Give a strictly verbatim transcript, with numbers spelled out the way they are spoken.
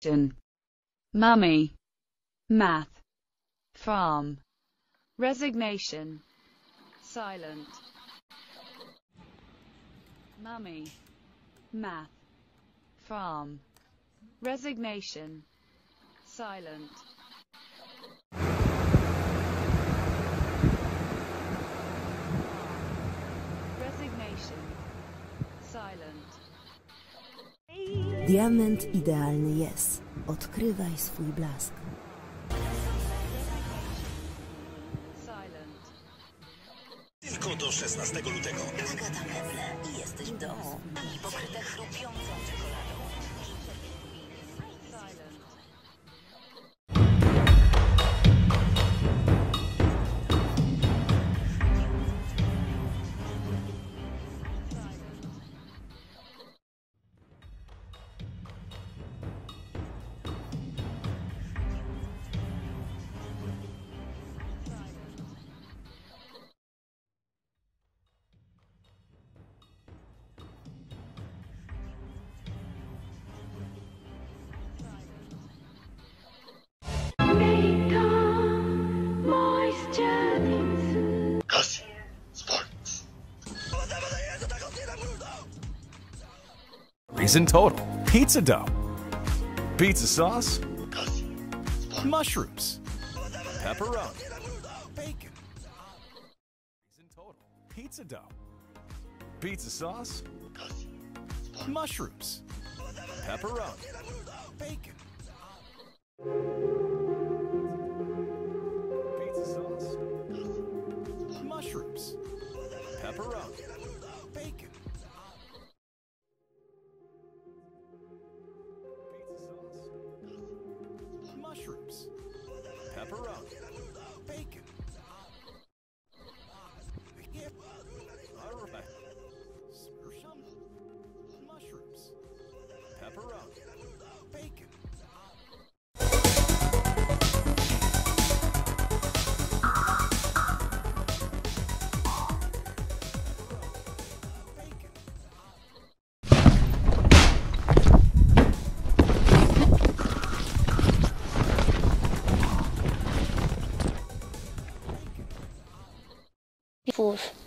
Question. Mummy. Math. Farm. Resignation. Silent. Mummy. Math. Farm. Resignation. Silent. Resignation. Silent. Diament idealny jest. Odkrywaj swój blask. Silent. Tylko do szesnastego lutego. Agata Meble i jesteś w domu. I pokryte chrupiącą czekoladą. Silent. Kasi. Sports. Reason total. Pizza dough. Pizza sauce. Kasi. Mushrooms. Pepperoni. Bacon. Reason total. Pizza dough. Pizza sauce. Kasi. Mushrooms. Pepperoni. Bacon. Pizza sauce. Mushrooms. Pepperoni. Bacon. Mushrooms, pepperoni, bacon. All right. Some mushrooms, pepperoni, bacon. Fools.